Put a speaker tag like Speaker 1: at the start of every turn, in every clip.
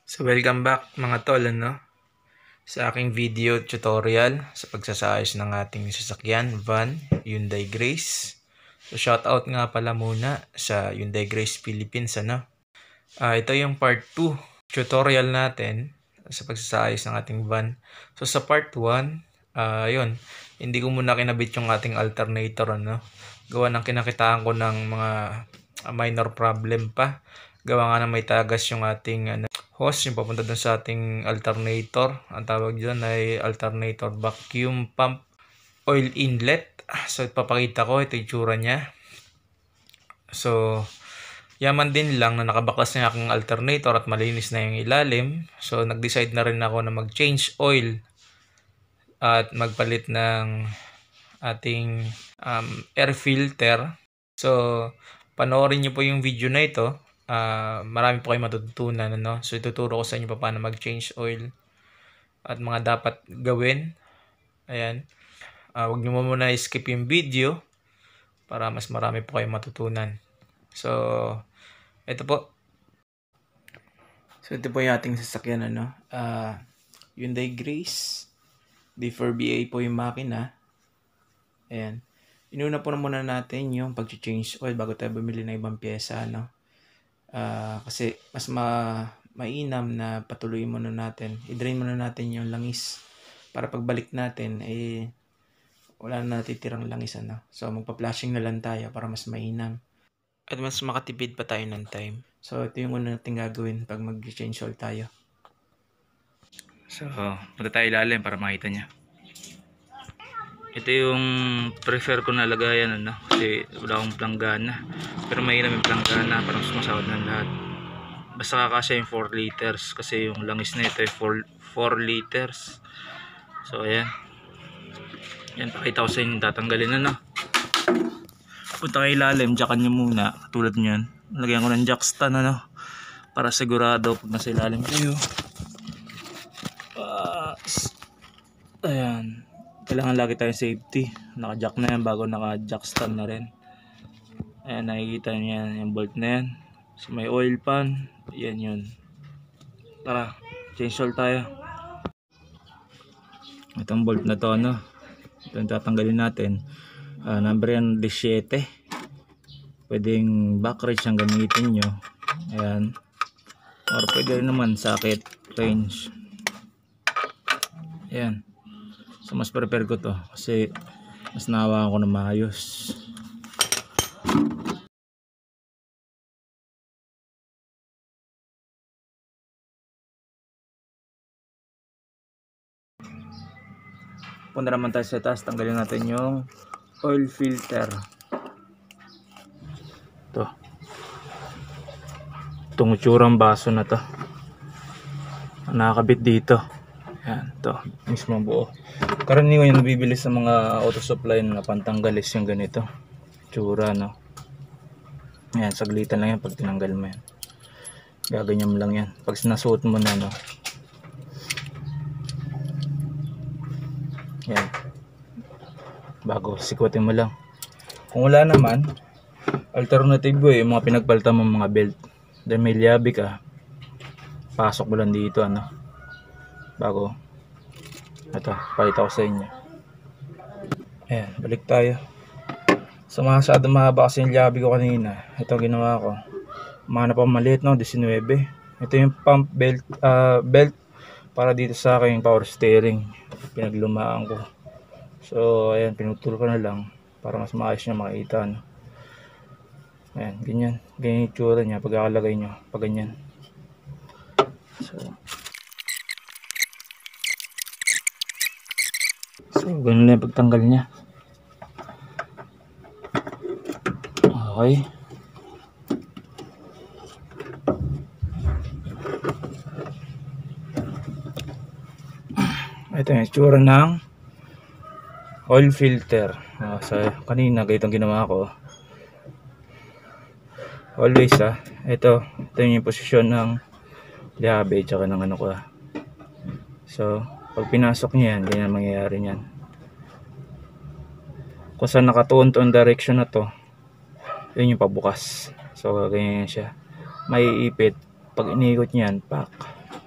Speaker 1: So welcome back mga tol sa aking video tutorial sa pagsasayos ng ating sasakyan van Hyundai Grace. So shoutout nga pala muna sa Hyundai Grace Philippines ito yung part 2 tutorial natin sa pagsasayos ng ating van. So sa part 1, yun, hindi ko muna kinabit yung ating alternator gawa ng kinakitaan ko ng mga minor problem pa. Gawa nga na may tagas yung ating hose yung papunta dun sa ating alternator. Ang tawag dyan ay alternator vacuum pump oil inlet. So ipapakita ko ito yung tsura niya. So yaman din lang na nakabaklas na yung alternator at malinis na yung ilalim. So nag-decide na rin ako na mag-change oil at magpalit ng ating air filter. So panoorin nyo po yung video na ito. Marami po kayo matututunan So ituturo ko sa inyo paano mag-change oil at mga dapat gawin. Ayan. Huwag nyo muna skip yung video para mas marami po kayo matutunan. So ito po. So ito po yung ating sasakyan Hyundai Grace D4BA po yung makina. Ayan. Inuna po na muna natin yung pag-change oil bago tayo bumili ng ibang pyesa kasi mas mainam na patuloy muna natin. I-drain muna natin yung langis para pagbalik natin wala na natitirang langis So magpa-flashing na lang tayo para mas mainam at mas makatipid pa tayo ng time. So ito yung una natin gagawin pag mag-change oil tayo.
Speaker 2: So punta tayo ilalim para makita niya. Ito yung prefer ko na lagayan kasi wala akong planggana. Pero mahirap yung planggana para mas masahod ng lahat. Basta kakasya yung 4 liters kasi yung langis na ito ay 4 liters. So ayan. Yan, pakita ko sa inyo tatanggalin Punta kayo ilalim, jackan nyo muna. Katulad nyan. Lagyan ko ng jack stand para sigurado pag nasa ilalim kayo. Ayan. Kailangan lagi tayong safety. Naka-jack na yan bago naka-jack stand na rin. Ayan, nakikita nyo yan. Yung bolt na yan. So may oil pan. Yan yun. Tara, change oil tayo. Itong bolt na to ito yung tatanggalin natin. Number yan 17. Pwedeng back wrench ang gamitin nyo. Ayan. Or pwede rin naman socket wrench. Ayan. So mas prepare ko to kasi mas nahawakan ko na maayos. Punta naman tayo sa taas, tanggalin natin yung oil filter. Itong utsurang baso na to nakakabit dito. Yan, to mismo buo. Karaniwan yung nabibili sa mga auto supply na pantanggalis yung ganito tsura Yan, saglitan lang yan pag tinanggal mo yan. Gaganyan mo lang yan pag sinasuot mo na yan, bago sikutin mo lang. Kung wala naman, alternative way yung mga pinagpalitan mo mga belt. Dahil may liabi ka, pasok mo lang dito bago ito, pakita ko sa inyo. Ayan, balik tayo. So masyado mahaba kasi yung liabi ko kanina. Ito ginawa ko, mahanap ako maliit 19. Ito yung pump belt belt para dito sa aking power steering. Pinaglumaan ko. So ayan, pinutol ko na lang para mas maayos nyo makita Ayan, ganyan yung tsura nya pagkakalagay nyo pag ganyan. So ganun na yung pagtanggal nya. Okay, ito yung tsura ng oil filter. So kanina ganitong ginawa ko. Always ito yung posisyon ng liabe tsaka ng ko So pag pinasok niya yan, hindi na mangyayari niyan. Kung saan nakatuon-tuon direction na to, yun yung pabukas. So ganyan siya, may ipit. Pag iniikot niyan, pak,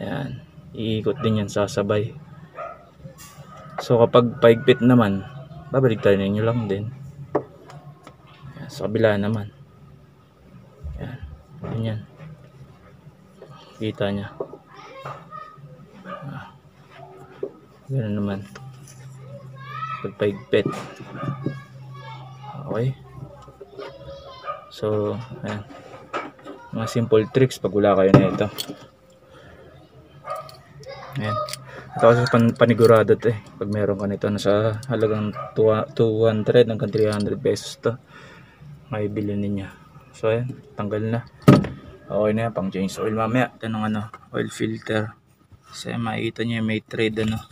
Speaker 2: Ayan, iikot din yan sasabay. So kapag paigpit naman, babaligtarin nyo lang din. Ayan, sa kabila naman. Ayan, ganyan. Kita nya. Ganun naman. Pag paigpit. Okay. So, ayan. Mga simple tricks pag wala kayo na ito. Ayan. Ito kasi panigurado ito eh. Pag meron ka nito, nasa halagang 200 hanggang 300 pesos to. May bilhin ninyo. So ayan, tanggal na. Okay na yan, pang change oil mamaya. Ito ng oil filter. Kasi makikita nyo may thread Ayan.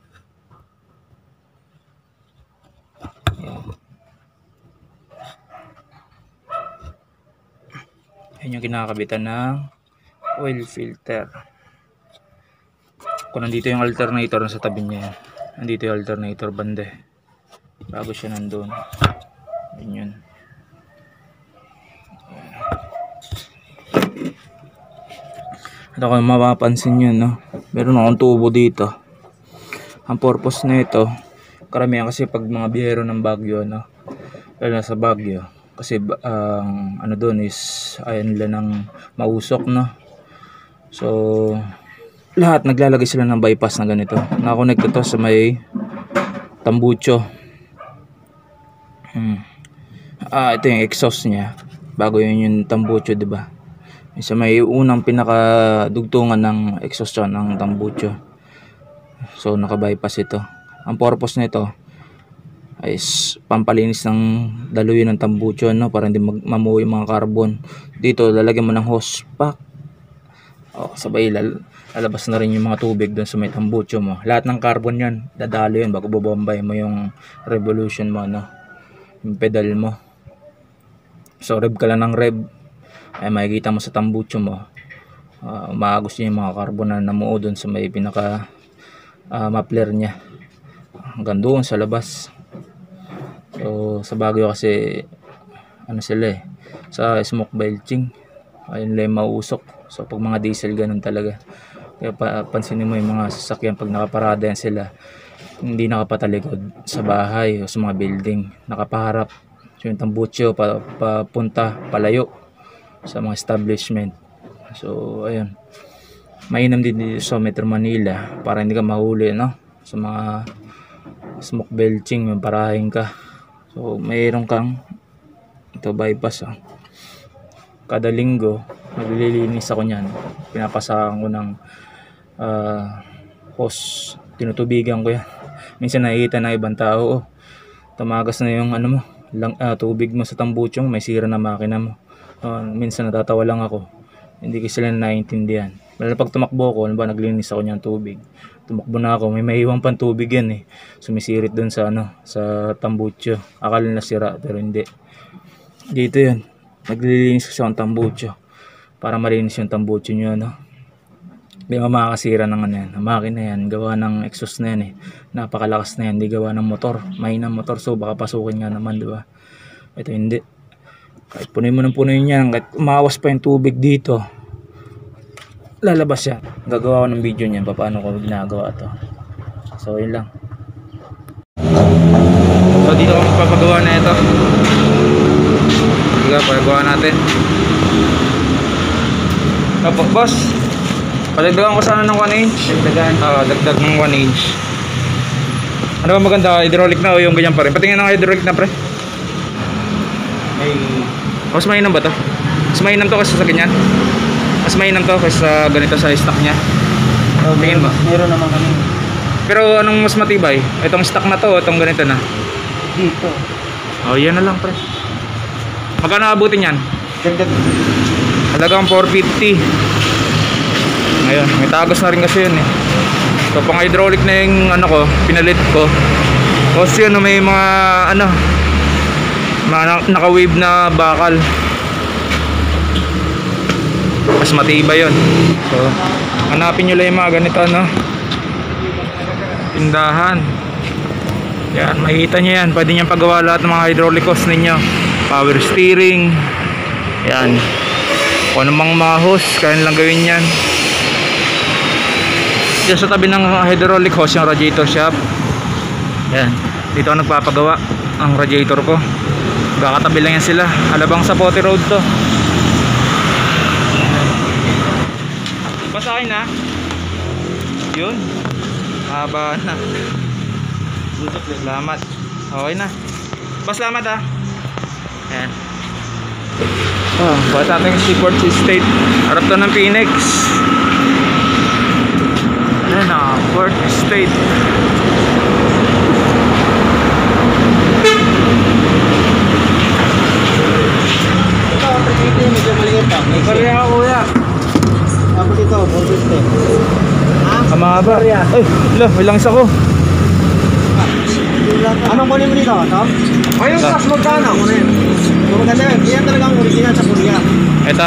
Speaker 2: Ayan yung kinakabitan ng oil filter. Kung nandito yung alternator, nasa tabi niya yan. Nandito yung alternator bande. Bago siya nandun. Ayan yun. At kung mapapansin nyo, no? Meron akong tubo dito. Ang purpose na ito, karamihan kasi pag mga biyero ng Baguio, no? Lalo na sa Baguio. Kasi ano doon is ayaw nila ng mausok, no? So lahat naglalagay sila ng bypass na ganito. Nakakonect ito sa may tambucho. Ito yung exhaust niya. Bago yun yung tambucho, di ba? Sa may unang pinakadugtungan ng exhaust ng tambucho. So naka-bypass ito. Ang purpose nito is pampalinis ng daluyan ng tambucho, no? Para hindi mamuwi yung mga carbon. Dito lalagyan mo ng hose pack. Sabay lalabas na rin yung mga tubig doon sa may tambucho mo. Lahat ng carbon yan, dadalo yun bago bobombay mo yung revolution mo, no? Yung pedal mo. So rev ka lang ng rev, ay makikita mo sa tambucho mo, umaagos yung mga carbon na namuo doon sa may pinaka muffler nya hanggang doon sa labas. So sa Baguio kasi ano sila sa smoke belching, ayun lang mauusok. So pag mga diesel ganun talaga. Kaya pansinin mo yung mga sasakyan pag nakaparada yan sila, hindi nakapatalikod sa bahay o sa mga building, nakapaharap. So yung tambucho papunta palayo sa mga establishment. So ayun, mainam din dito sa Metro Manila para hindi ka mahuli, no? Sa mga smoke belching, yung parahin ka. So mayroon kang ito bypass. Kada linggo naglilinis ako niyan, pinapasahan ko ng hose, tinutubigan ko yan. Minsan nakikita ng ibang tao, tumagas na yung ano mo, tubig mo sa tambucho mo, may sira na makina mo. Minsan natatawa lang ako, hindi ko sila naiintindihan. Lalo pag tumakbo ko, naglinis ako niyan tubig, tumakbo na ako, may maiwang pang tubig yan sumisirit dun sa sa tambucho. Akala na sira pero hindi. Dito yan, naglilinis ko sa tambucho para malinis yung tambucho nyo, Hindi makakasira ng yan, ang makina yan, gawa ng exhaust na yan napakalakas na yan, hindi gawa ng motor, mahinang motor, so baka pasukin nga naman, di ba? Ito hindi, kahit punin mo ng punin yan, kahit umawas pa yung tubig dito, lalabas yan. Gagawa ko ng video niyan paano ko ginagawa to. So yun lang. So dito ako magpapagawa na ito. Sige, pagagawa natin. Opo, boss, padagdagan ko sana ng 1 inch. Dagdag ng 1 inch. Ano ba maganda? Hydraulic na o yung ganyan pa rin? Patingin ng hydraulic na, pre. Mas mainam ba to? Mas mainam to kasi sa ganyan? Mas mainam to kasi sa ganito sa stock nya? Tingin ba?
Speaker 3: Meron naman kami
Speaker 2: Pero anong mas matibay? Itong stock na to o itong ganito na?
Speaker 3: dito.
Speaker 2: Yan na lang, pre. Magkano abutin yan?
Speaker 3: Dagdag.
Speaker 2: Halagang 450. Ngayon, may tagos na rin kasi yun So pang hydraulic na yung pinalit ko. Kasi may mga naka-wave na bakal. Mas matibay yun. So hanapin nyo lang yung mga ganito tindahan. Yan, makikita nyo yan. Pwede nyo pagawa lahat ng mga hydraulic hose ninyo. Power steering. Yan. Kung anong mga hose, kaya lang gawin yan.
Speaker 1: Diyan sa tabi ng hydraulic hose yung radiator shop. Yan. Dito ako nagpapagawa ang radiator ko. Kakatabi lang yan sila. Alabang sa Pote Road to. Basahin na. Yun. Haba na. Salamat. Okay na. Pasalamat ha. Ayan. Buhat natin yung Seaport Estate. Harap to ng Phoenix. Ayan na, Port Estate.
Speaker 3: Ito, medyo maliit pa.
Speaker 1: Korea ka kuya.
Speaker 3: Tapos ito, Port Estate.
Speaker 1: Kamahaba. Ay, may langis ako.
Speaker 3: Anong kunin mo dito? Ito? O yung class magkano? So maganda yun. Yan talagang original sa Korea.
Speaker 1: Ito.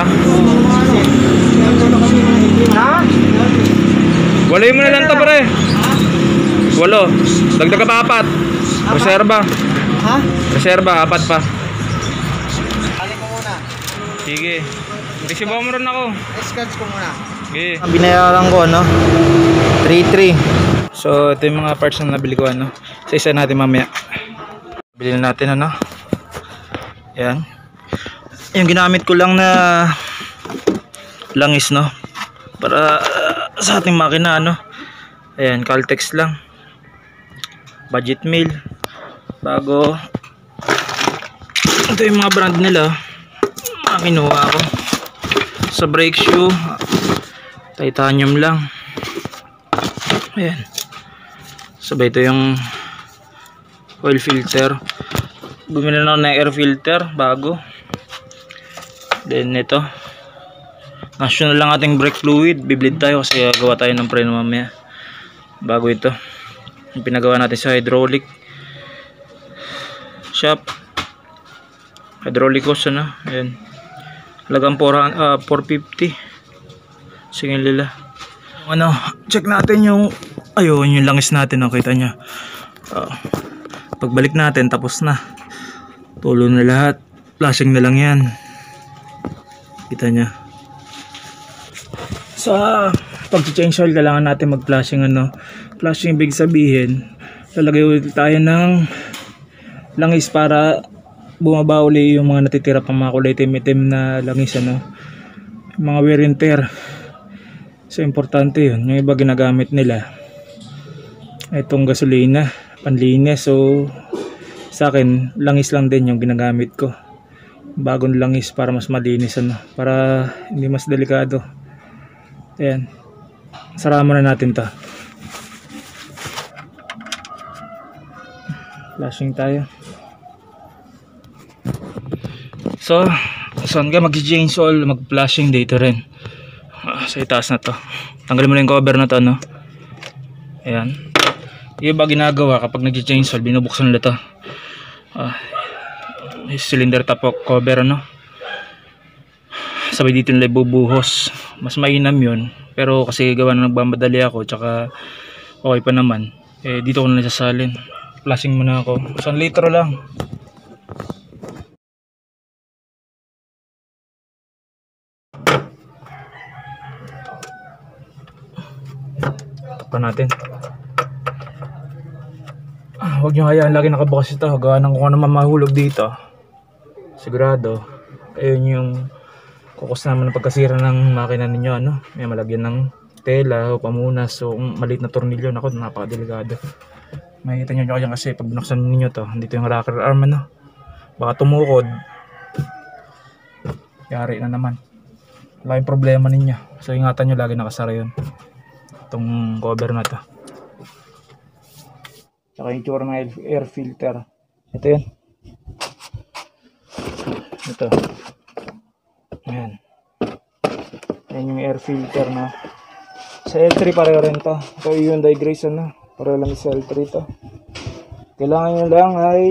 Speaker 3: Ha?
Speaker 1: Walay mo na lang to pare. Walo. Dagdag pa 4. Reserba.
Speaker 3: Ha?
Speaker 1: Reserba, 4 pa.
Speaker 3: Alin ko muna.
Speaker 1: Sige. Resibo mo rin ako.
Speaker 3: Scratch ko muna.
Speaker 1: Sige.
Speaker 3: Ang binayaran ko, no? 3-3.
Speaker 1: So, ito yung mga parts na nabili ko, ano. Sa isa natin mamaya. Bilhin natin, ano. Ayan. Yung ginamit ko lang na langis, no. Para sa ating makina, ano. Ayan, Caltex lang. Budget meal. Bago. Ito yung mga brand nila. Mga kinuha ko. Sa brake shoe. Titanium lang. Ayan. Sabay ito yung oil filter. Bumili na ako ng air filter bago. Then ito, national lang ating brake fluid. Bibleed tayo kasi gawa tayo ng preno mamaya. Bago ito yung pinagawa natin sa hydraulic shop. Hydraulic hose, ano. Ayan. Halagang 450. Sige lila. Ano, check natin yung ayun, yung langis natin, nakita nyo. Pagbalik natin, tapos na. Tulo na lahat. Flashing na lang yan. Kita nyo. Sa pag-change oil, kailangan natin mag-flashing, ano. Flashing, ibig sabihin, lalagay ulit tayo ng langis para bumaba uli yung mga natitira pang mga kulay itim-itim na langis, ano. Mga wear and tear. So importante yun. Yung iba ginagamit nila itong gasolina, panlinis. So sa akin, langis lang din yung ginagamit ko. Bagong langis para mas malinis, ano, para hindi mas delikado. Ayan. Sarama na natin to. Flashing tayo. So saan ka mag-change oil, mag-flashing dito rin. Sa itaas na to. Tanggalin mo na yung cover na to, no. Ayan. Yung ba ginagawa kapag nag-change oil, binubuksan nila to. Cylinder top cover, ano. Sabay dito nila ibubuhos. Mas mainam yun. Pero kasi gawa na nagmamadali ako, tsaka okay pa naman. Dito ko na nasasalin. Flashing muna ako. 1 litro lang. Pa natin. Huwag nyo hayaan lagi nakabukas ito. Gawa ng kung ano mamahulog dito. Sigurado ayun yung kukos naman ng pagkasira ng makina ninyo, ano. May malagyan ng tela o pamunas. So maliit na tornilyo, nako, napakadelikado. Makikita nyo dyan kasi pag binuksan ninyo to, dito yung rocker arm, ano. Baka tumukod, yari na naman. Wala yung problema ninyo. So ingatan nyo lagi nakasara yun, itong cover na to. Tsaka yung tsura ng air filter. Ito yun. Ito. Ayan. Ayan yung air filter na. Sa L3 pareho rin to. Ito yung Hyundai Grace, ano. Pareho lang sa L3 to. Kailangan nyo lang ay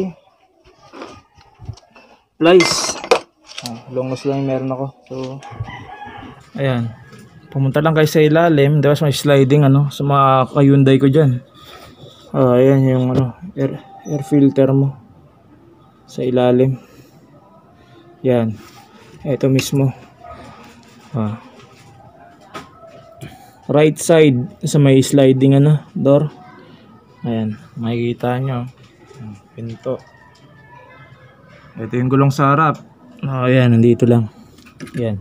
Speaker 1: plies. Long nose lang yung meron ako. So ayan. Pumunta lang kayo sa ilalim, diba, sa may sliding, ano, sa mga ka-Hyundai ko dyan. Ayan yung, ano, air filter mo sa ilalim. Yan. Ito mismo.
Speaker 2: right side sa may sliding ano, door. Ayan, makikita nyo. Pinto. Ito yung gulong sa harap. Ayan, nandito lang. Ayan.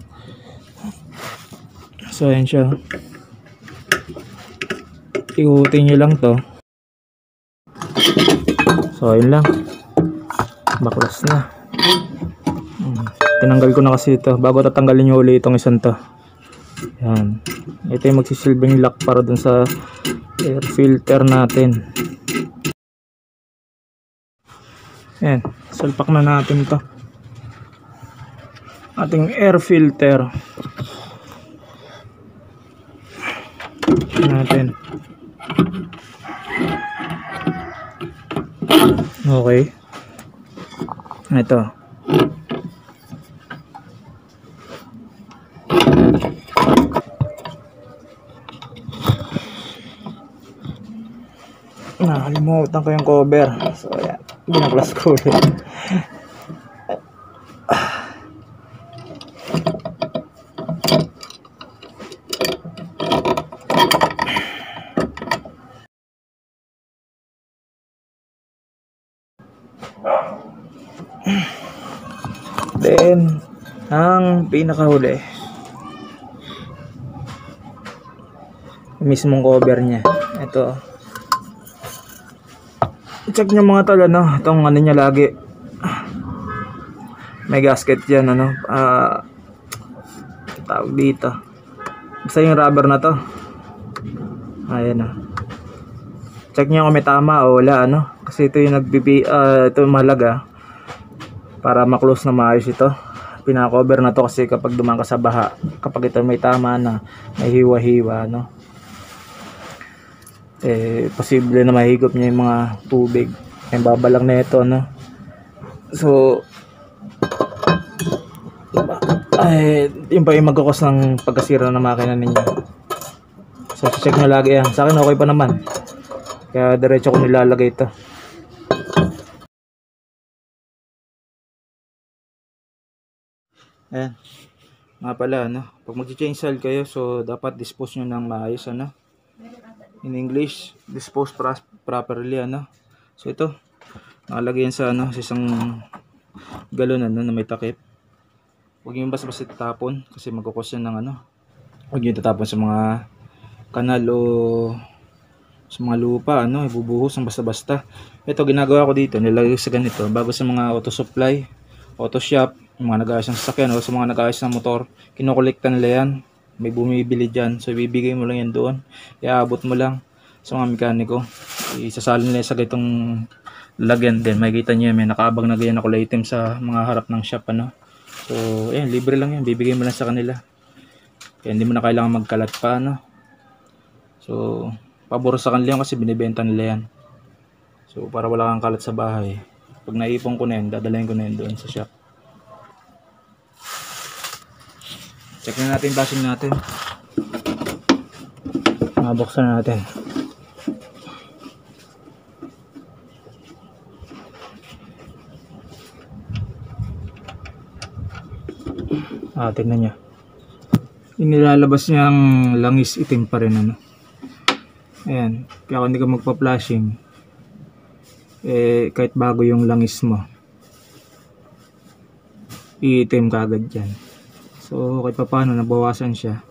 Speaker 2: So, ayan siya. Ikutin nyo lang to. So, ayun lang. Baklas na. Tinanggal ko na kasi ito. Bago tatanggalin nyo ulit itong isang to. Ayan. Ito yung magsisilbing lock para dun sa air filter natin. Ayan. Salpak na natin to. Ating air filter. Natin. Okay. Ito. Nakalimutan ko yung cover. So, ayan. Binaklas ko ulit. Then, ang pinakahuli, mismong cover niya. Ito. Check nyo mga tol, ano, itong ano niya lagi. May gasket yan, ano, tawag dito. Basta yung rubber na to. Ayan, check nyo kung may tama o wala, ano. Kasi ito yung ito yung mahalaga. Para maklose na maayos ito. Pinakover na to kasi kapag dumaan ka sa baha, kapag ito may tama na, may hiwa-hiwa, no? Posible na mahigop niya yung mga tubig. Yung babalang na ito, no? So, yun pa yung magkakos ng pagkasira ng makina ninyo. So, check nyo lagi yan. Sa akin okay pa naman. Kaya diretso ko nilalagay ito. Ayan. Nga pala, ano, pag mag-change oil kayo, so dapat dispose nyo ng maayos, ano. In English, dispose properly, ano. So ito, nakalagay yan sa, ano, sa isang galon, ano, na may takip. Huwag nyo basta-basta tatapon kasi magkukos yan ng, ano. Huwag nyo tatapon sa mga kanal o sa mga lupa, ano, ibubuhos ng basta-basta. Ito, ginagawa ko dito, nilagay sa ganito, bago sa mga auto supply, auto shop, yung mga nag-aayos ng sasakyan o sa mga nag-aayos ng motor, kinukolekta nila yan. May bumibili dyan. So, ibibigay mo lang yan doon. Iaabot mo lang sa mga mekaniko. Isasalin nila sa ganitong lagyan din. Makikita nyo yan. May nakaabang na ganyan na kulay item sa mga harap ng shop. Ano? So, ayan. Libre lang yan. Bibigay mo lang sa kanila. Kaya hindi mo na kailangan magkalat pa. Ano? So, pabor sa kanila yan kasi binibenta nila yan. So, para wala kang kalat sa bahay. Pag naipon ko na yan, dadalahin ko na yan doon sa shop. Check na natin yung flashing natin. Mabuksan na natin. Tignan nyo. Inilalabas niya ang langis itim pa rin, ano. Ayan. Kaya kung hindi ka magpa-flashing, kahit bago yung langis mo, iitim ka agad dyan. So, kahit pa paano, nabawasan siya.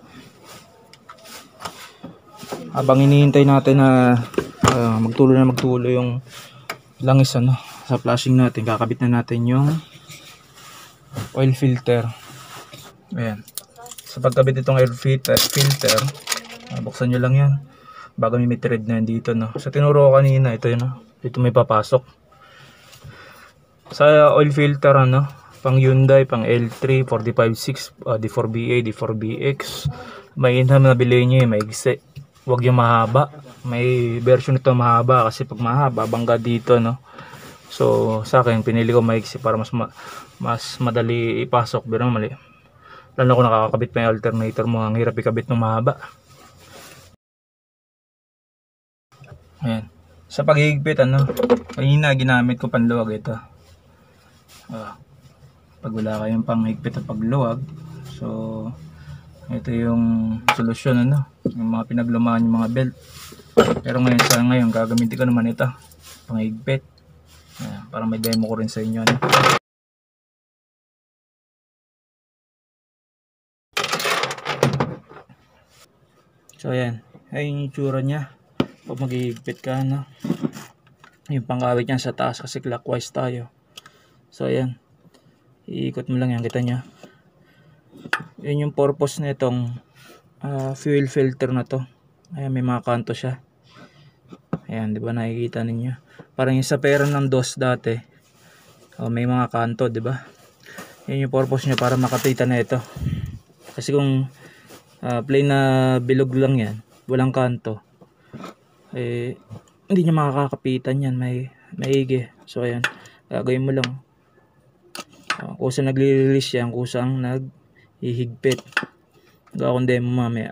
Speaker 2: Habang hinihintay natin na magtuloy yung langis, ano, sa flashing natin, kakabit na natin yung oil filter. Ayan. Sa pagkabit itong air filter, buksan nyo lang yan. Bago may thread na yan dito, no. Sa tinuro ko kanina, ito yun, no. Dito may papasok. Sa oil filter, ano, pang Hyundai, pang L3, 456, D4BA, D4BX. May inham na bilhin nyo, may igse. Huwag yung mahaba. May version ito mahaba kasi pag mahaba, bangga dito, no. So, sa akin, pinili ko maigsi para mas madali ipasok. Pero mali. Lalo kung nakakabit pa yung alternator mo, ang hirap ikabit ng mahaba. Ayan. Sa paghihigpit, ano, kanina ginamit ko panluwag ito. Pag wala kayong panghigpit at pagluwag, so ito yung solusyon, ano. yung mga pinaglumaan yung mga belt. Pero ngayon gagamitin ko naman ito, pangigpit. Ayan, para may demo ko rin sa inyo, no? So ayan, ayun yung itsura niya pag maghihigpit ka, no? Yung pangkawit niya sa taas kasi clockwise tayo. So ayan, iikot mo lang yan, kita nyo. Yun yung purpose na itong fuel filter na to. Ayan, may mga kanto siya. Ayan, di ba nakikita ninyo? Parang yung sa pera ng DOS dati. May mga kanto, di ba? Yun yung purpose niya, para makapita na ito. Kasi kung plain na bilog lang yan, walang kanto, hindi niya makakapitan yan, maigi. So ayan, gagawin mo lang. Kusang nagre-release yan, kusang naghihigpit. Gawin demo mamaya.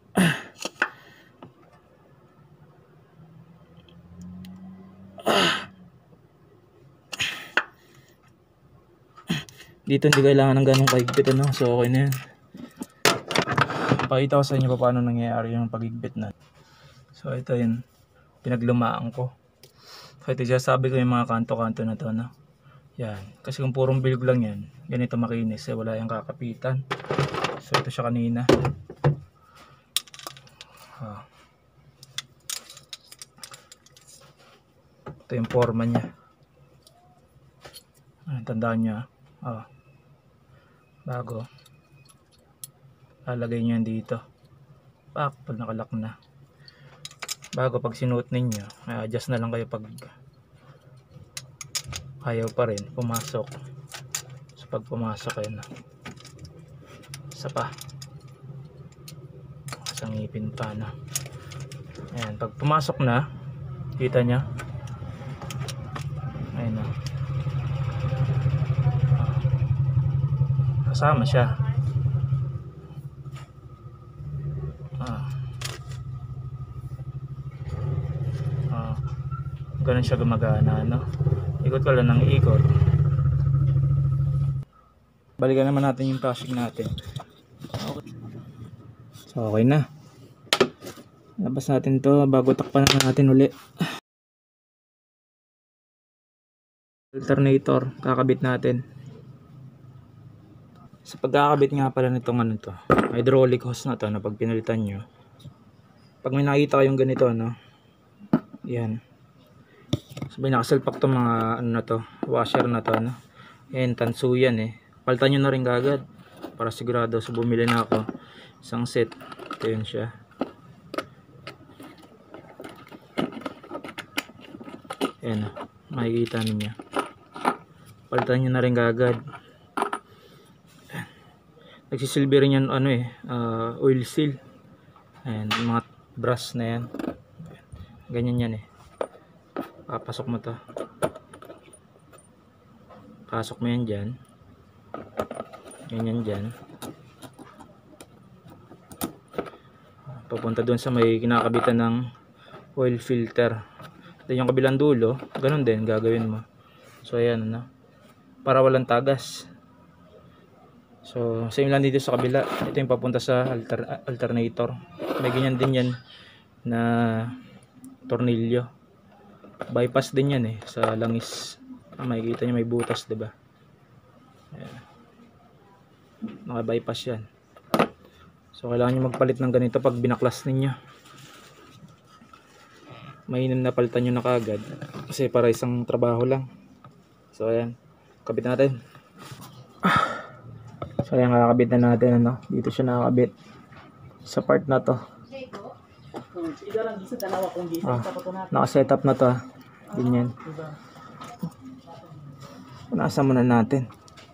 Speaker 2: Dito hindi kailangan ng ganong kahigpit, ano? So okay na yan. Pakita ko sa inyo paano nangyayari yung paghigpit na. So ito yun, pinaglumaan ko. So ito sabi ko yung mga kanto-kanto na to, no? Yan, kasi kung purong bilog lang yan, ganito makinis, wala yung kakapitan. So ito siya kanina. Ito yung forma niya. Tandaan nyo, bago lalagay nyo yan dito, pag nakalak na. Bago pag sinuot ninyo, adjust na lang kayo pag ayaw pa rin pumasok. So pag pumasok kayo na, isa pa, sa ngipin pa na. Ayan, pag pumasok na, kita nyo, ayun na, kasama siya. Ganun siya gumagana, no? Ikot ko lang ng ikot. Balikan naman natin yung plastic natin. Okay. So okay na. Labas natin to bago takpan natin uli. Alternator, kakabit natin. Sa pagkakabit nga pala nitong ano to, hydraulic hose na to, na pag pinalitan nyo, pag may nakita kayong ganito, no? Yan. Sabi nakasalpak to mga ano na to, washer na to, no? Yan, tanso yan eh. Palitan nyo na rin kagad para sigurado. So bumili na ako isang set. Ito yun siya. Yan, makikita ninyo. Palitan nyo na rin kagad. Nagsisilbi rin yan ano oil seal. Ayan, mga brass na yan. Ganyan yan eh. Papasok mo to. Pasok mo yan dyan. Ganyan dyan. Papunta dun sa may kinakabitan ng oil filter. Then yung kabilang dulo, ganun din gagawin mo. So ayan, ano, para walang tagas. So same lang dito sa kabila. Ito yung papunta sa alternator. May ganyan din yan na tornilyo. Bypass din yan eh sa langis. Makikita nyo may butas, diba? Ayan. Naka-bypass yan. So kailangan nyo magpalit ng ganito pag binaklas ninyo. Mainam na palitan nyo na kagad kasi para isang trabaho lang. So ayan, kabit natin. So ayan, kakabit na natin, ano? Dito siya nakakabit sa part na to. Naka-setup na to, ganyan. Punasan muna natin.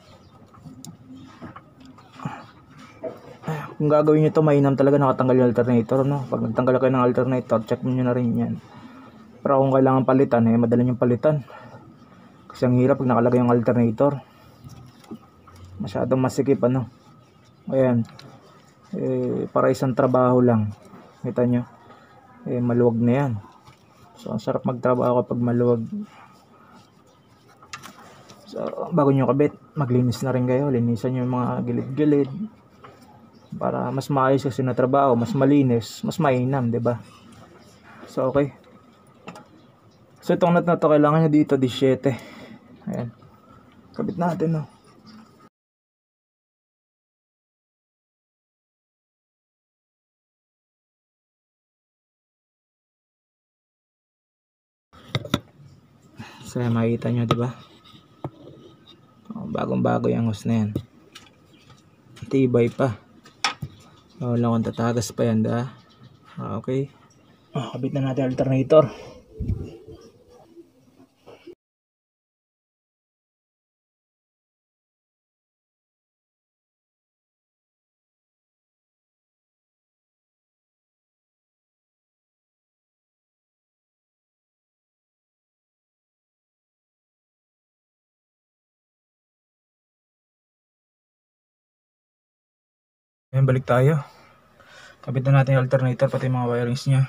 Speaker 2: Kung gagawin nyo ito, mainam talaga nakatanggal yung alternator, no? Pag nagtanggal kayo ng alternator, check nyo na rin yan. Pero kung kailangan palitan, madali yung palitan. Kasi ang hirap pag nakalagay yung alternator. Masyadong masikip, ano? Ayan. Para isang trabaho lang. Kita nyo? Maluwag na yan. So ang sarap magtrabaho kapag maluwag. So bago nyo kabit, maglinis na rin kayo. Linisan nyo yung mga gilid-gilid. para mas maayos kasi na trabaho, mas malinis, mas mainam, 'di ba? So okay. So itong nut na to, kailangan niya dito 17. Ayan. Kabit natin, no. So makikita nyo, 'di ba? Bagong-bago yung hose na yan. Tibay pa. Wala akong tatagas pa yan, da. Okay. Kabit na natin alternator. Ayan, balik tayo. Kabit na natin yung alternator, pati mga wirings nya.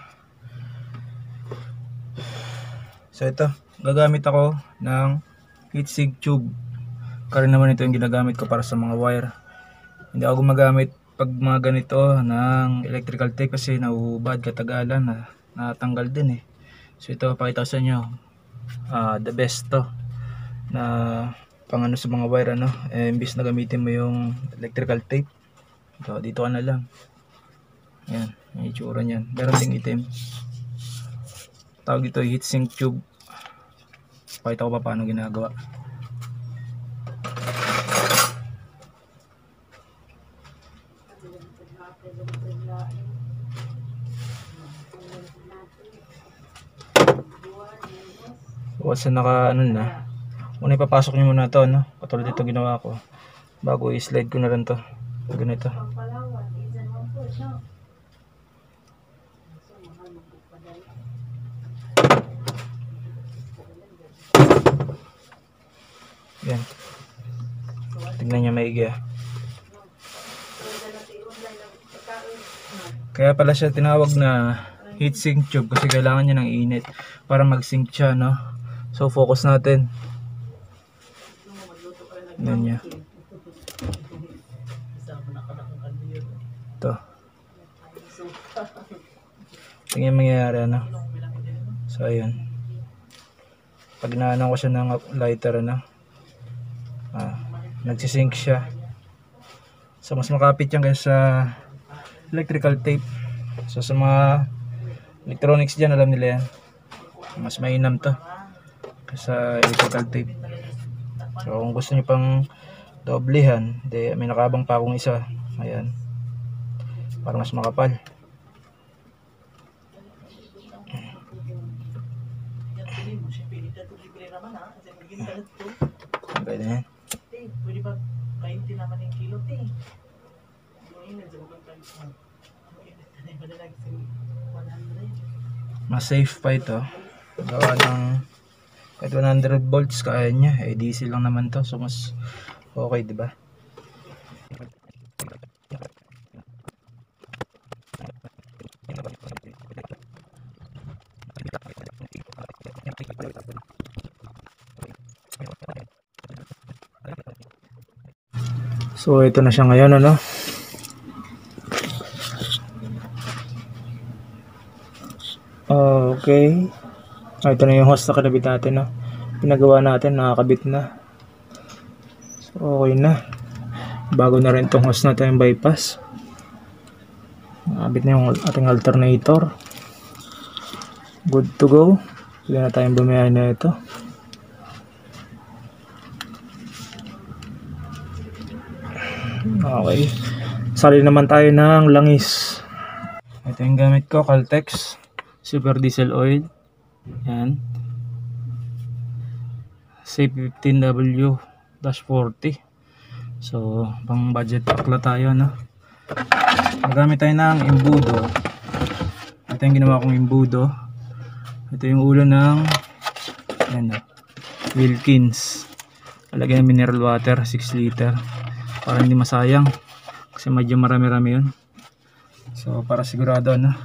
Speaker 2: So ito, gagamit ako ng heatsink tube. Kaya naman ito yung ginagamit ko para sa mga wire. Hindi ako gumagamit pag mga ganito ng electrical tape kasi nauubad katagalan na natanggal din eh. So ito, pakita ko sa inyo. The best to na pang ano sa mga wire, ano. Imbis na gamitin mo yung electrical tape, dito ka na lang. Ayan, yung itsura niyan. Meron ding itim. Tawag ito heatsink tube. Pakita ko pa paano ginagawa. Once na naka ano na, una ipapasok nyo muna to, no? Katulad ito ginawa ko. Bago i-slide ko na lang to. Ganito. Yan. Tignan nyo maigi. Kaya pala siya tinawag na heatsink tube kasi kailangan niya ng init para mag-sync siya, no? So focus natin. Yan niya. Ito. Tingnan mangyayari, ano? So ayun. Pag naanong ko siya ng lighter, ano? Nagsisync siya. So mas makapit yan kaysa electrical tape. So sa mga electronics dyan, alam nila yan. Mas mainam to kaysa electrical tape. So kung gusto nyo pang doblehan, may nakabang pa akong isa. Ayan. Para mas makapal. Pwede na yan.
Speaker 3: Pwede ba 20 naman yung kilo, te?
Speaker 2: Mas safe pa ito. Gawa ng kahit 100 volts kaya niya. DC lang naman to. So mas okay, di ba? So ito na siya ngayon, ano? Okay. Ito na yung hose na kinabit natin, no? Pinagawa natin, nakakabit na. So okay na. Bago na rin itong hose natin yung bypass. Nakabit na yung ating alternator. Good to go. Pwede na tayong bumiyahe na ito. Okay. Sali naman tayo ng langis. Ito yung gamit ko, Caltex Super Diesel Oil. Yan. C15W-40. So, pang budget pakla tayo, no? Magamit tayo ng imbudo. Ito yung ginawa kong imbudo. Ito yung ulo ng Wilkins. Lagyan ng mineral water, 6 liter. Para hindi masayang. Kasi medyo marami-rami yun. So, para sigurado, no?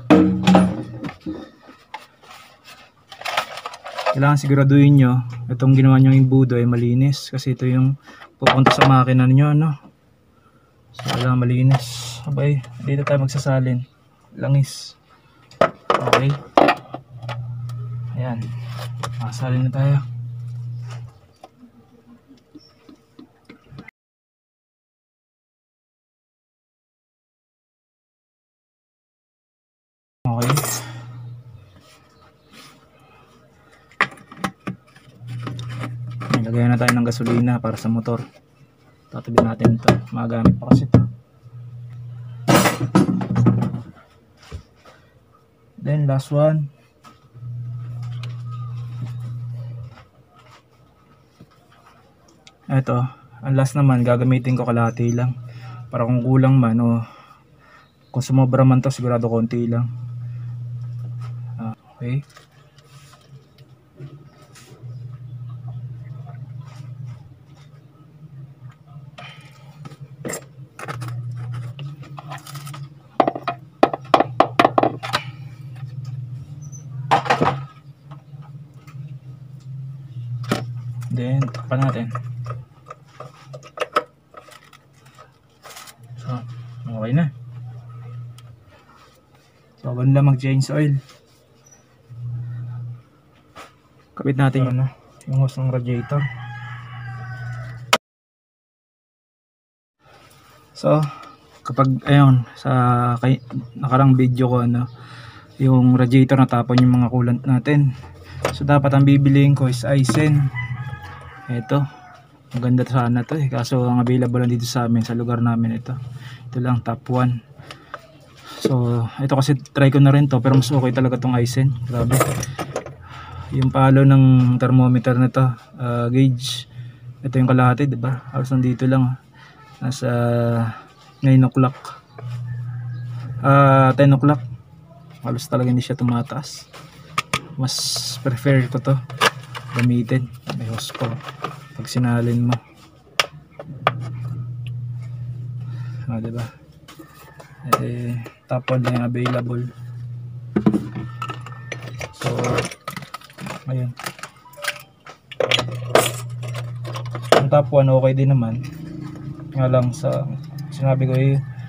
Speaker 2: Kailangan siguraduhin nyo itong ginawa nyo imbudo ay malinis. Kasi ito yung pupunta sa makina nyo, no? So, kailangan malinis. Sabay, dito tayo magsasalin. Langis. Okay. Ayan. Masalin na tayo. Okay. Nilagay na tayo ng gasolina para sa motor. Tatabi natin ito. Magamit pa kasi ito. Then last one. Ito. Ang last naman gagamitin ko kalahati lang. Para kung kulang man o kung sumobra man to sigurado konti lang. Okay. Then, takpan natin. So, okay na. So, bago nila mag-change oil. Kapit natin yung hose ng radiator. So, kapag, ayun, sa nakarang video ko, yung radiator natapon yung mga coolant natin. So, dapat ang bibiliin ko is Aisin. Ito, maganda sana to eh. Kaso ang available lang dito sa amin, sa lugar namin ito. Ito lang, top 1. So, ito kasi try ko na rin to, pero mas okay talaga tong Aisin. Grabe. Yung palo ng thermometer na to, gauge. Ito yung kalahati, diba? Halos nandito lang. Nasa 9 o'clock. 10 o'clock. Halos talaga hindi siya tumataas. Mas prefer ko to gamitin. May hose pa pag sinalin mo. Diba? Top 1 na yung available. So, ayun. Ang top 1 okay din naman. Nga lang sa sinabi ko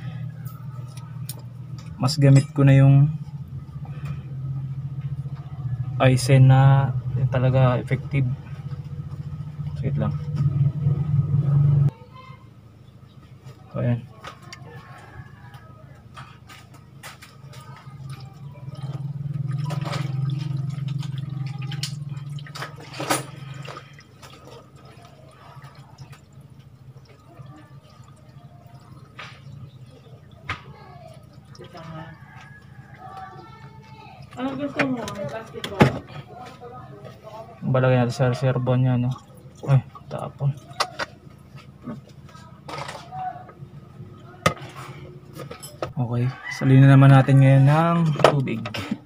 Speaker 2: mas gamit ko na yung Aisin na talaga effective. Wait lang. So, ayan.
Speaker 4: Ano gusto mo? Plastic ba?
Speaker 2: Balagay natin sa reservo niya, no? Ay, tapon. Okay, salina naman natin ngayon ng tubig.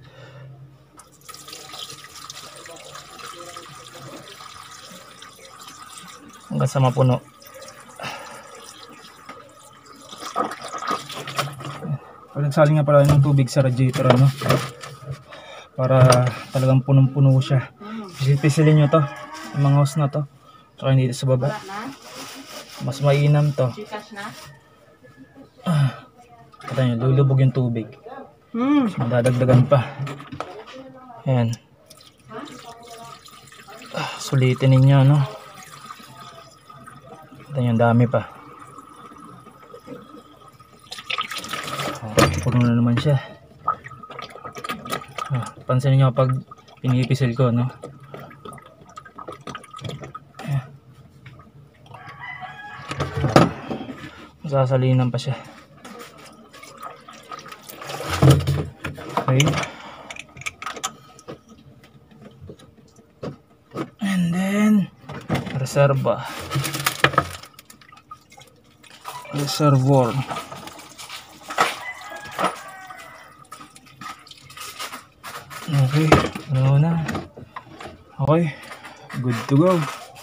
Speaker 2: Hanggang sa mapuno. Nagsaling nga pala ng tubig sa radiator, ano? Para talagang punong-puno siya. Pisilin nyo to, yung mga hose na to. Tsaka dito sa baba. Mas mainam to. Kata nyo, lulubog yung tubig. Madadagdagan pa. Ayan. Sulitin ninyo, no? Kata nyo, dami pa. Puno na naman siya. Pansin niyo pag pinipisil ko, no? Masasalinan pa siya. Okay. And then reservoir. Okay, ano na? Okay, good to go.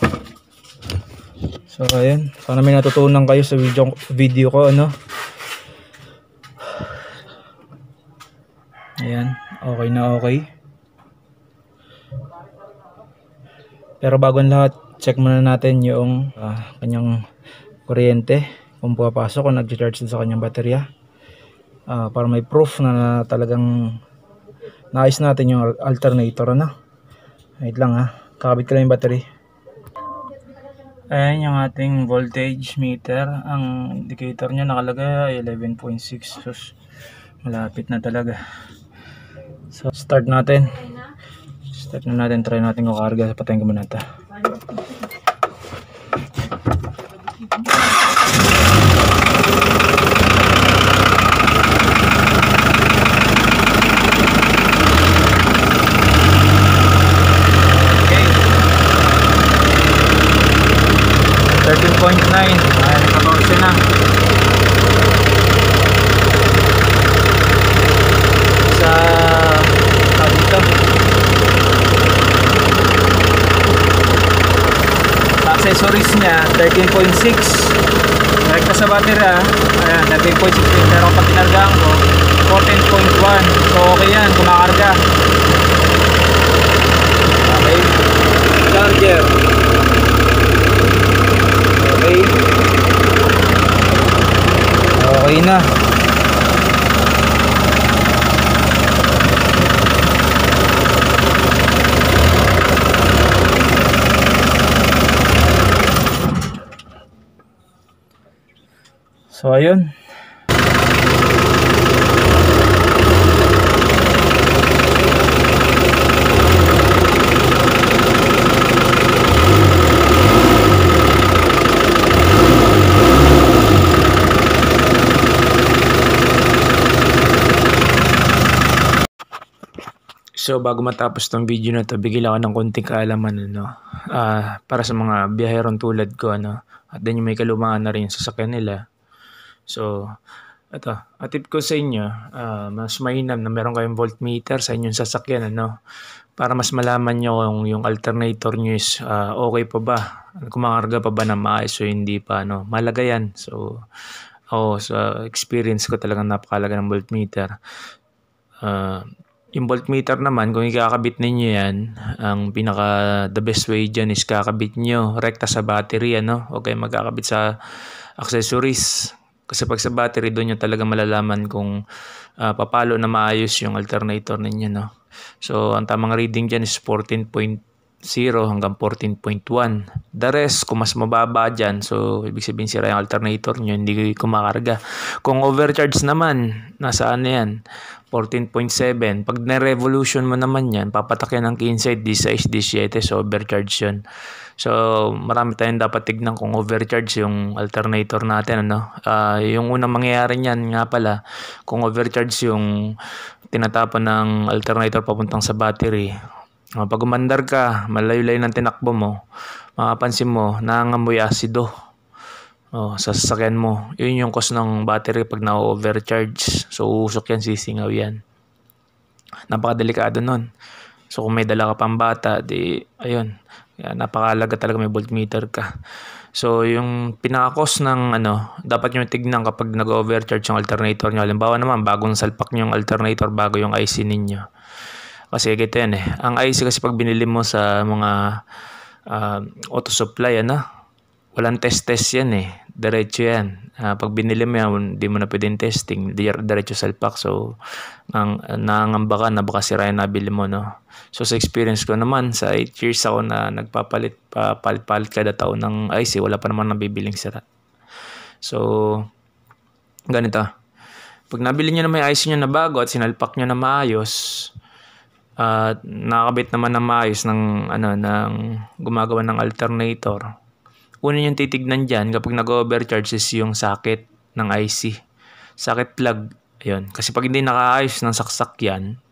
Speaker 2: So ayan, sana may natutunan kayo sa video ko, ano? Ayan, okay na okay. Pero bago ang lahat, check muna natin yung kanyang kuryente. Kung pumapasok, kung nag-charge sa kanyang baterya. para may proof na talagang naayos natin yung alternator, ano. Wait lang ha, kakabit ko lang yung battery. Ayan yung ating voltage meter. Ang indicator niya nakalagay 11.6. So, malapit na talaga. So start natin. Start na natin, try natin kung karga. Patayin ko muna ito. Okay. 13.9. Ayan, 14 na. Sa dito. Accessories niya 13.6. Direkta sa battery ayan 13.6, pero pag kinargaan ko 14.1. so okay yan, kumakarga. Okay, charger okay, okay na. So ayun.
Speaker 1: So bago matapos tong video na to, bigyan ako ng konting kaalaman para sa mga biyaherong tulad ko at din yung may kalumaan na rin sa sasakyan nila. So ito, tip ko sa inyo, mas mainam na meron kayong voltmeter sa inyong sasakyan para mas malaman nyo kung yung alternator nyo is okay pa ba, kumakarga pa ba na maayos o hindi pa malaga yan. So ako sa experience ko talagang napakalaga ng voltmeter. Yung voltmeter naman, kung ikakabit ninyo yan, ang the best way dyan is kakabit nyo rekta sa battery, Huwag kayong magkakabit sa accessories. Kasi pag sa battery, doon nyo talaga malalaman kung papalo na maayos yung alternator ninyo, So, ang tamang reading dyan is 14.0 hanggang 14.1. The rest, kung mas mababa dyan, so ibig sabihin sira yung alternator nyo, hindi kumakarga. Kung overcharge naman, nasaan na yan? 14.7. Pag na-revolution mo naman yan, papatak yan ng 15, 16, 17, so overcharge yun. So, marami tayong dapat tignan kung overcharge yung alternator natin, yung unang mangyayari niyan nga pala, kung overcharge yung tinatapon ng alternator papuntang sa battery, pag umandar ka, malayo-layo ng tinakbo mo, makapansin mo, nangangamoy asido sa sasakyan mo. Yun yung cause ng battery pag na-overcharge. So, usok yan, sisingaw yan. Napakadelikado nun. So, kung may dala ka pang bata, ayun. Napakalaga talaga may voltmeter ka. So, yung pinaka-cause ng dapat nyo tignan kapag nag-overcharge yung alternator nyo. Halimbawa naman, bagong salpak nyo yung alternator, bago yung IC ninyo. Kasi ganito yan Ang IC kasi pag binili mo sa mga auto supply, walang test yan Diretso yan. Pag binili mo yan, hindi mo na pwedeng testing. Diretso salpak. So, nangangamba ka na baka sira yung nabili mo, So, sa experience ko naman, sa 8 years ako na nagpapalit kada taon ng IC, wala pa naman nabibiling sira. So, ganito. Pag nabili nyo na may IC nyo na bago at sinalpak nyo na maayos, nakakabit naman na maayos ng gumagawa ng alternator. Una yung titignan dyan kapag nag-overcharge is yung socket ng IC. Socket plug. Ayun. Kasi pag hindi nakaayos ng saksak yan,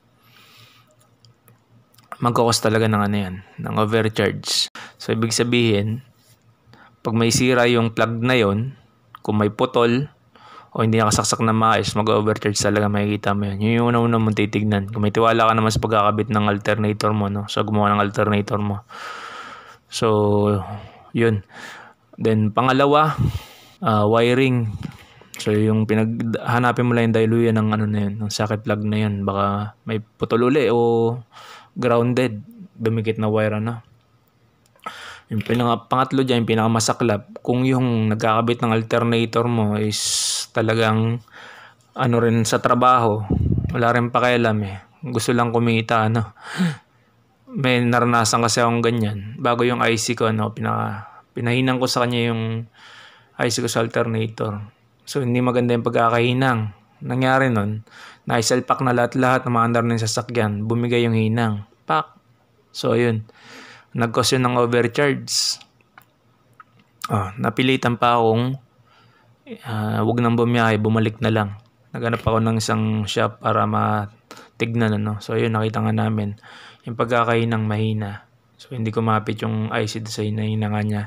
Speaker 1: magkakos talaga ng ng overcharge. So, ibig sabihin, pag may sira yung plug na yon, kung may putol, o hindi nakasaksak na maayos, mag-overcharge talaga, makikita mo yan. Yun yung una-una mong titignan. Kung may tiwala ka naman sa pagkakabit ng alternator mo, so gumawa ng alternator mo. So, yun. Then, pangalawa, wiring. So, yung hanapin mo lang yung diluyan ng ng socket plug na yun. Baka may putol uli o grounded, dumikit na wire Yung pangatlo dyan, yung pinakamasaklap, kung yung nagkakabit ng alternator mo is talagang ano rin sa trabaho, wala rin pakialam eh. Gusto lang kumita, ano. May naranasan kasi akong ganyan. Bago yung IC ko, ano, pinahinang ko sa kanya yung IC ko sa alternator. So, hindi maganda yung pagkakahinang. Nangyari nun, naisalpak na lahat-lahat ng mga andar ng sasakyan. Bumigay yung hinang. Pak! So, yun. Nag-cause yun ng overcharge. Napilitan pa akong wag nang bumiyahe, bumalik na lang. Naghanap ako ng isang shop para matignan, ano. So, yun, nakita nga namin yung pagkakahinang mahina. So, hindi ko mapit yung IC sa hinahinanga niya.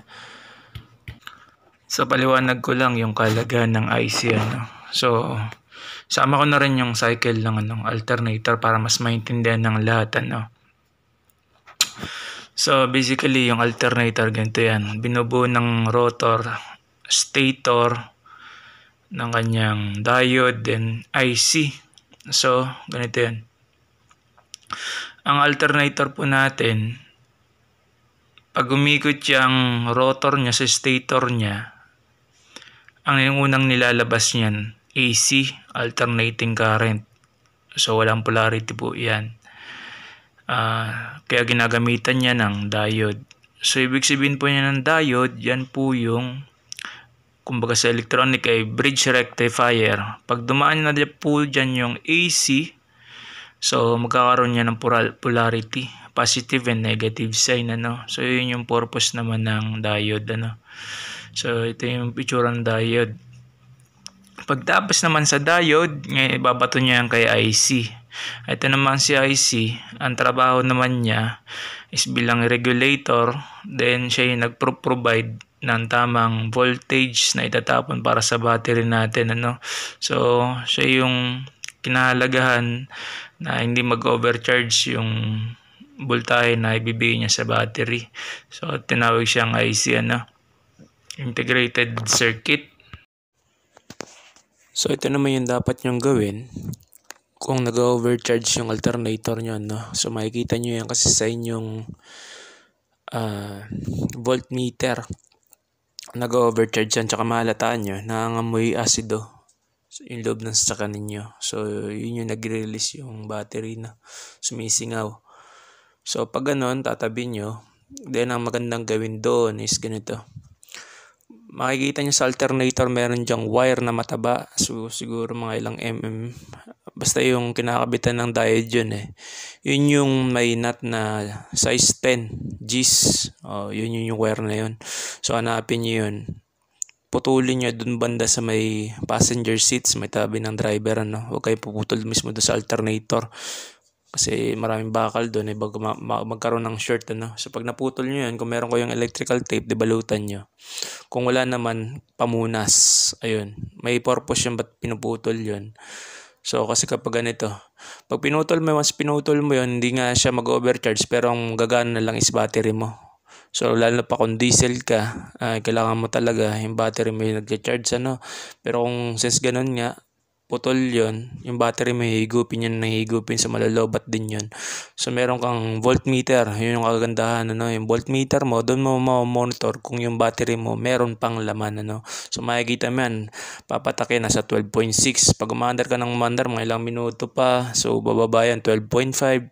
Speaker 1: So, paliwanag ko lang yung kalagahan ng IC, ano. So, sama ko na rin yung cycle ng alternator para mas maintindihan ng lahat, ano. So, basically, yung alternator, ganito yan. Binubuo ng rotor, stator, ng kanyang diode, then IC. So, ganito yan. Ang alternator po natin, pag umikot yung rotor niya sa stator niya, ang unang nilalabas niyan, AC, alternating current. So, walang polarity po yan. Kaya ginagamitan niya ng diode. So, ibig sabihin po niya ng diode, yan po yung, kumbaga sa electronic ay bridge rectifier. Pag dumaan na po dyan yung AC, so magkakaroon niya ng polarity, positive and negative sign, ano. So, yun yung purpose naman ng diode, ano. So, ito yung picture ng diode. Pagtapos naman sa diode, ngayon ibabato niya yan kay IC. Ito naman si IC, ang trabaho naman niya is bilang regulator, then siya yung nag-provide ng tamang voltage na itatapon para sa battery natin, ano. So, siya yung kinahalagahan na hindi mag-overcharge yung voltahe na ibibigay niya sa battery. So, tinawag siyang IC, ano, integrated circuit. So, ito naman yung dapat nyong gawin kung nag-overcharge yung alternator nyo, no? So, makikita nyo yan kasi sa inyong voltmeter. Nag-overcharge yan, tsaka mahalataan nyo, nangangamoy asido yung loob ng sasakyan ninyo. So, yun yung nag-release yung battery na sumisingaw. So, pag ganon, tatabi nyo. Then, ang magandang gawin doon is ganito. Makikita nyo sa alternator, meron dyang wire na mataba. So, siguro mga ilang basta yung kinakabitan ng diode yun eh. Yun yung may nut na size 10 Gs. Yun yung wire na yun. So, hanapin nyo yun. Putulin nyo dun banda sa may passenger seats, may tabi ng driver, ano. Huwag kayo puputol mismo doon sa alternator. Kasi maraming bakal doon, bago magkaroon ng short, ano. So, pag naputol nyo yan, kung meron ko yung electrical tape, dibalutan nyo. Kung wala naman, pamunas. Ayun. May purpose yung ba't pinuputol yun. So, kasi kapag ganito, pag once pinutol mo yun, hindi nga siya mag-overcharge, pero ang gagana na lang is battery mo. So, lalo pa kung diesel ka, kailangan mo talaga yung battery mo yung nag-charge, ano. Pero kung since ganun nga, putol yun, yung battery mo hihigupin yun, nahihigupin sa malalobat din yun. So, meron kang voltmeter, yun yung kagandahan, ano. Yung voltmeter mo, doon mo monitor kung yung battery mo meron pang laman, ano. So, makikita mo yan, papatakin na sa 12.6. Pag umandar ka ng umandar, mga ilang minuto pa, so bababa yan, 12.5,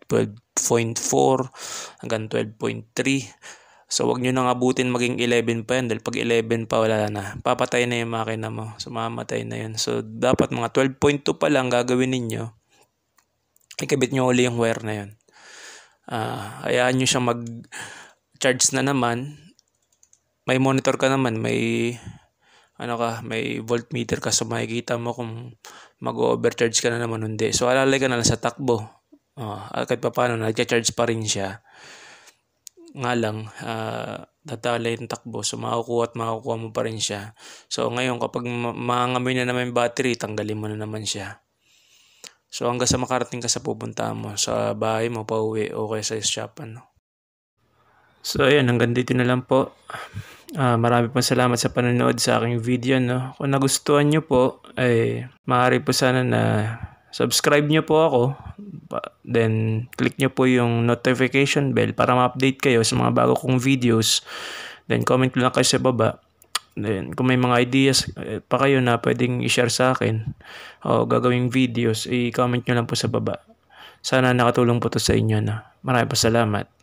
Speaker 1: 12.4, hanggang 12.3. So, wag nyo nang abutin maging 11 pa yan. Dahil pag 11 pa, wala na. Papatay na yung makina mo. So, mamamatay na yun. So, dapat mga 12.2 pa lang gagawin ninyo. Ikabit nyo uli yung wire na yun. Hayaan nyo siyang mag-charge na naman. May monitor ka naman. May voltmeter ka. So, makikita mo kung mag-overcharge ka na naman. Hindi. So, alalay ka na lang sa takbo. Kahit pa paano, nag-charge pa rin siya. Nga lang, tatalay yung takbo. So, makukuha mo pa rin siya. So, ngayon, kapag mangangamoy na naman yung battery, tanggalin mo na naman siya. So, hanggang sa makarating ka sa pupuntahan mo, sa bahay mo, pauwi, o kaya sa shop, ano. So, ayun, hanggang dito na lang po. Marami pong salamat sa panonood sa aking video, no. Kung nagustuhan nyo po, ay maaari po sana na subscribe nyo po ako. Then, click nyo po yung notification bell para ma-update kayo sa mga bago kong videos. Then, comment lang kayo sa baba. Then, kung may mga ideas pa kayo na pwedeng i-share sa akin o gagawing videos, i-comment nyo lang po sa baba. Sana nakatulong po to sa inyo na. Maraming salamat.